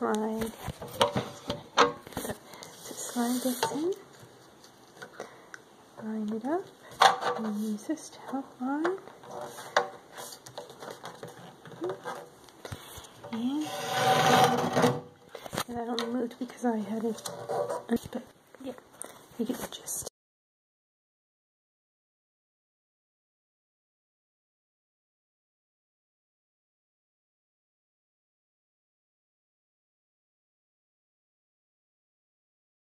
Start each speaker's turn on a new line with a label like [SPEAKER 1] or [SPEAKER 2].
[SPEAKER 1] slide. So slide this in, line it up, and use this to help line. And that only moved because I had it, but yeah, you get the gist.